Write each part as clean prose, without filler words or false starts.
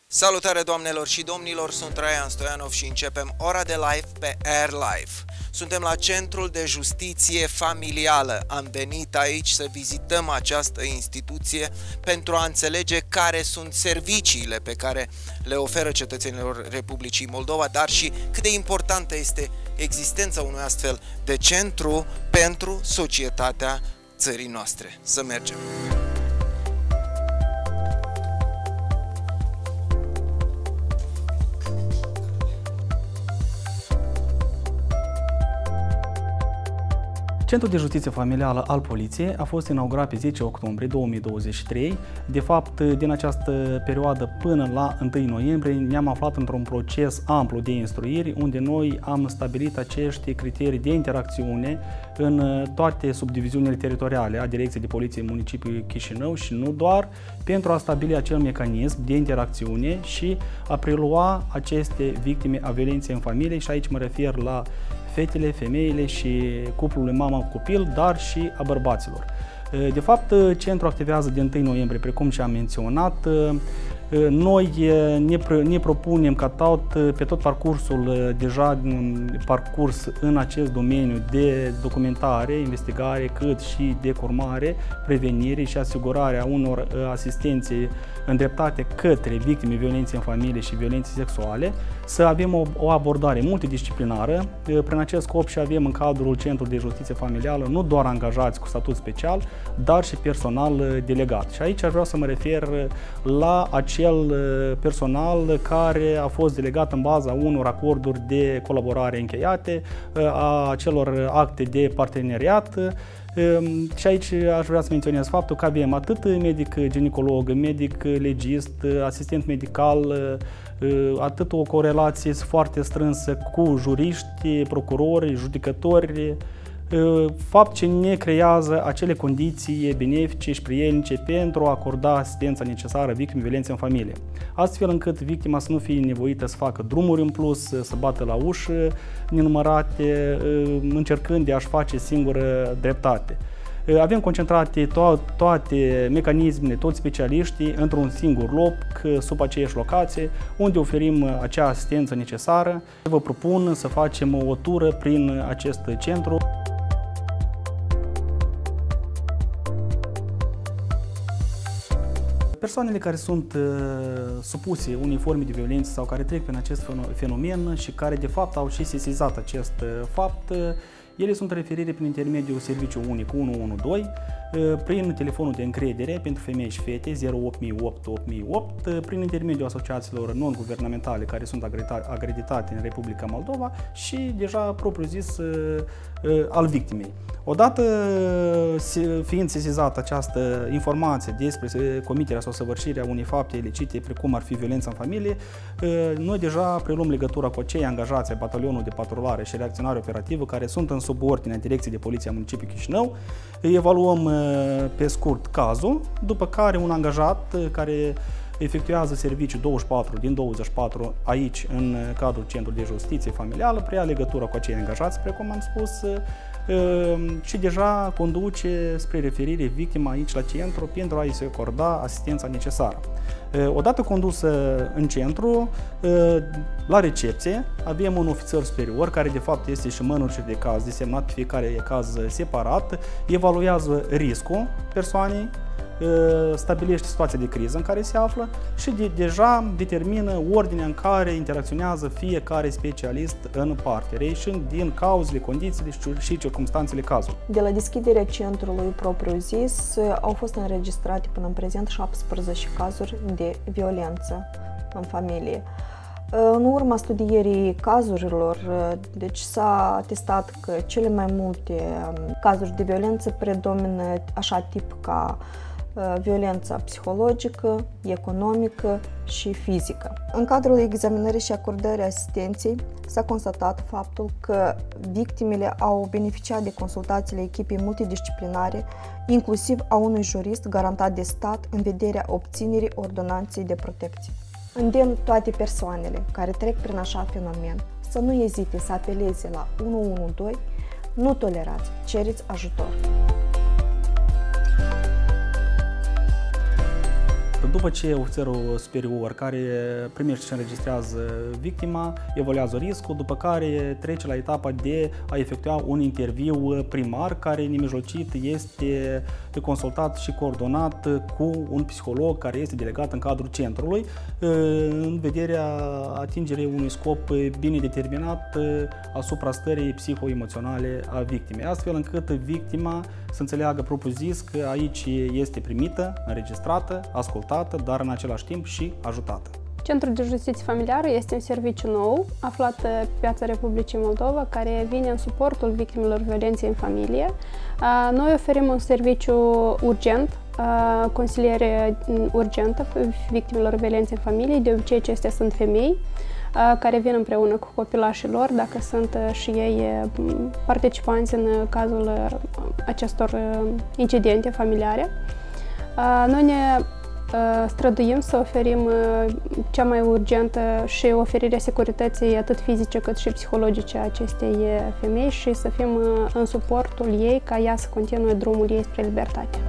Salutare doamnelor și domnilor, sunt Traian Stoianov și începem ora de live pe Air Live. Suntem la Centrul de Justiție Familială. Am venit aici să vizităm această instituție pentru a înțelege care sunt serviciile pe care le oferă cetățenilor Republicii Moldova, dar și cât de importantă este existența unui astfel de centru pentru societatea țării noastre. Să mergem! Centrul de Justiție Familială al Poliției a fost inaugurat pe 10 octombrie 2023. De fapt, din această perioadă până la 1 noiembrie ne-am aflat într-un proces amplu de instruiri, unde noi am stabilit acești criterii de interacțiune în toate subdiviziunile teritoriale a Direcției de Poliție Municipiului Chișinău și nu doar, pentru a stabili acel mecanism de interacțiune și a prelua aceste victime a violenței în familie, și aici mă refer la fetele, femeile și cuplurile mamă-copil, dar și a bărbaților. De fapt, centrul activează din 1 noiembrie, precum și am menționat. Noi ne propunem ca pe tot parcursul deja parcurs în acest domeniu de documentare, investigare, cât și de curmare, prevenire și asigurarea unor asistențe îndreptate către victime violenței în familie și violențe sexuale, să avem o abordare multidisciplinară. Prin acest scop și avem în cadrul Centrului de Justiție Familială nu doar angajați cu statut special, dar și personal delegat. Și aici aș vrea să mă refer la acel personal care a fost delegat în baza unor acorduri de colaborare încheiate, a celor acte de parteneriat. Și aici aș vrea să menționez faptul că avem atât medic ginecolog, medic legist, asistent medical, atât o corelație foarte strânsă cu juriști, procurori, judecători, fapt ce ne creează acele condiții benefice și prielnice pentru a acorda asistența necesară victimei violenței în familie, astfel încât victima să nu fie nevoită să facă drumuri în plus, să bată la ușă nenumărate, încercând de a-și face singură dreptate. Avem concentrate toate mecanismele, toți specialiștii într-un singur loc, sub aceeași locație, unde oferim acea asistență necesară. Vă propun să facem o tură prin acest centru. Persoanele care sunt supuse unei forme de violență sau care trec prin acest fenomen și care de fapt au și sesizat acest fapt, ele sunt referire prin intermediul serviciu unic 112, prin telefonul de încredere pentru femei și fete 08008-8008, prin intermediul asociațiilor non-guvernamentale care sunt acreditate în Republica Moldova și deja propriu-zis al victimei. Odată fiind sesizată această informație despre comiterea sau săvârșirea unei fapte ilicite, precum ar fi violența în familie, noi deja preluăm legătura cu acei angajați ai batalionului de patrulare și reacționare operativă care sunt în subordinea Direcției de Poliție a Municipiului Chișinău, evaluăm pe scurt cazul, după care un angajat care efectuează serviciu 24 din 24 aici în cadrul Centrului de Justiție Familială preia legătura cu acei angajați, precum am spus, și deja conduce spre referire victima aici la centru pentru a-i se acorda asistența necesară. Odată condusă în centru, la recepție, avem un ofițer superior care de fapt este și manager de caz, desemnat pe fiecare caz separat, evaluează riscul persoanei, stabilește situația de criză în care se află și deja determină ordinea în care interacționează fiecare specialist în parte, reieșind din cauzele, condițiile și circumstanțele cazului. De la deschiderea centrului propriu-zis au fost înregistrate până în prezent 17 cazuri de violență în familie. În urma studierii cazurilor, deci s-a atestat că cele mai multe cazuri de violență predomină așa tip ca violența psihologică, economică și fizică. În cadrul examinării și acordării asistenței s-a constatat faptul că victimele au beneficiat de consultațiile echipei multidisciplinare, inclusiv a unui jurist garantat de stat în vederea obținerii ordonanței de protecție. Îndemn toate persoanele care trec prin așa fenomen să nu ezite să apeleze la 112, nu tolerați, cereți ajutor. După ce ofițerul superior care primește și înregistrează victima, evaluează riscul, după care trece la etapa de a efectua un interviu primar care nemijlocit este consultat și coordonat cu un psiholog care este delegat în cadrul centrului în vederea atingerii unui scop bine determinat asupra stării psiho-emoționale a victimei, astfel încât victima să înțeleagă propriu-zis că aici este primită, înregistrată, ascultată, dar în același timp și ajutată. Centrul de Justiție Familiară este un serviciu nou, aflat pe piața Republicii Moldova, care vine în suportul victimelor violenței în familie. Noi oferim un serviciu urgent, consiliere urgentă victimelor violenței în familie. De obicei acestea sunt femei care vin împreună cu copilașii lor, dacă sunt și ei participanți în cazul acestor incidente familiare. Noi ne străduim să oferim cea mai urgentă și oferirea securității atât fizice cât și psihologice a acestei femei și să fim în suportul ei ca ea să continue drumul ei spre libertate.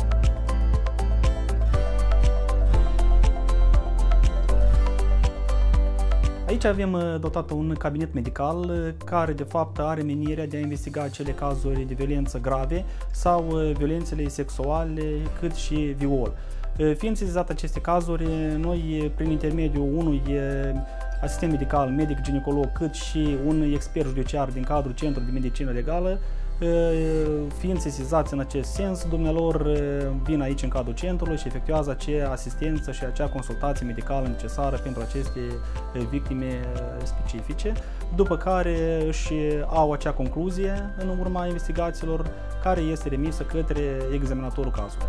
Aici avem dotat un cabinet medical care de fapt are menirea de a investiga acele cazuri de violență grave sau violențele sexuale cât și viol. Fiind sesizate aceste cazuri, noi prin intermediul unui asistent medical, medic ginecolog, cât și un expert judiciar din cadrul Centrului de Medicină Legală, fiind sesizați în acest sens, dumnealor vin aici în cadrul centrului și efectuează acea asistență și acea consultație medicală necesară pentru aceste victime specifice, după care își au acea concluzie în urma investigațiilor care este remisă către examinatorul cazului.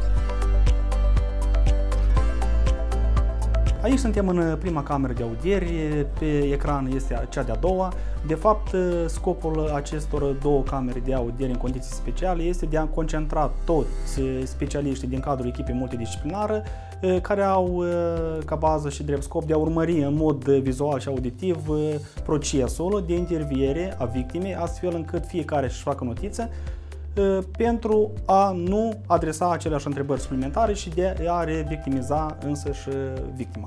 Aici suntem în prima cameră de audieri, pe ecran este cea de-a doua. De fapt, scopul acestor două camere de audieri în condiții speciale este de a concentra toți specialiștii din cadrul echipei multidisciplinară care au ca bază și drept scop de a urmări în mod vizual și auditiv procesul de interviere a victimei, astfel încât fiecare să-și facă notiță pentru a nu adresa aceleași întrebări suplimentare și de a revictimiza însăși victima.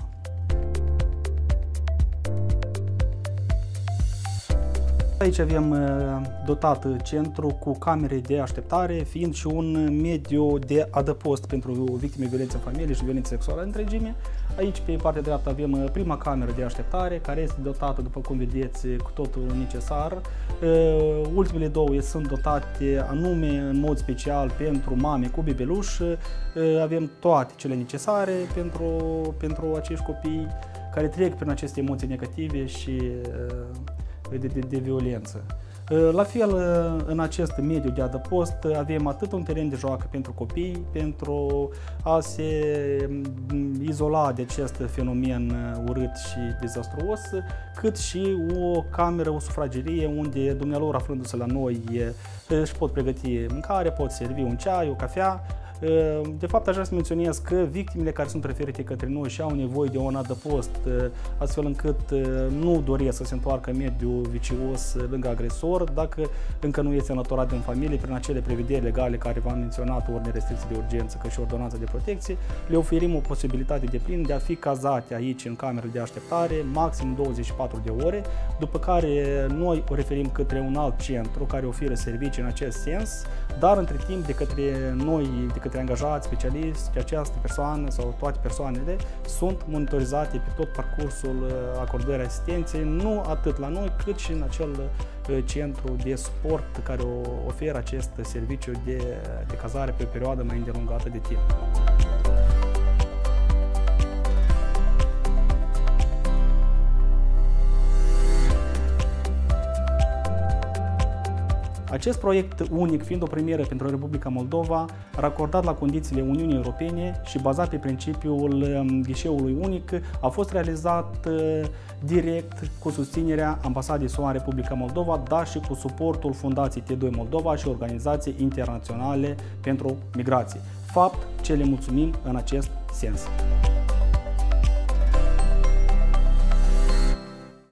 Aici avem dotat centru cu camere de așteptare, fiind și un mediu de adăpost pentru victime de violență în familie și violență sexuală în întregime. Aici, pe partea dreaptă, avem prima cameră de așteptare, care este dotată, după cum vedeți, cu totul necesar. Ultimele două sunt dotate anume în mod special pentru mame cu bebeluș. Avem toate cele necesare pentru acești copii care trec prin aceste emoții negative și de violență. La fel, în acest mediu de adăpost avem atât un teren de joacă pentru copii, pentru a se izola de acest fenomen urât și dezastruos, cât și o cameră, o sufragerie unde dumnealor, aflându-se la noi, își pot pregăti mâncare, pot servi un ceai, o cafea. De fapt, aș vrea să menționez că victimele care sunt referite către noi și au nevoie de un adăpost, astfel încât nu doresc să se întoarcă în mediul vicios lângă agresor, dacă încă nu este înlăturat din familie, prin acele prevederi legale care v-am menționat, ori restricții de urgență, cât și ordonanța de protecție, le oferim o posibilitate deplină de a fi cazate aici în cameră de așteptare, maxim 24 de ore, după care noi o referim către un alt centru care oferă servicii în acest sens, dar între timp de către noi, de către angajați, specialiști, această persoană sau toate persoanele sunt monitorizate pe tot parcursul acordării asistenței, nu atât la noi, cât și în acel centru de suport care oferă acest serviciu de cazare pe o perioadă mai îndelungată de timp. Acest proiect unic, fiind o premieră pentru Republica Moldova, racordat la condițiile Uniunii Europene și bazat pe principiul ghișeului unic, a fost realizat direct cu susținerea Ambasadei SUA în Republica Moldova, dar și cu suportul Fundației T2 Moldova și organizații internaționale pentru migrație. Fapt ce le mulțumim în acest sens.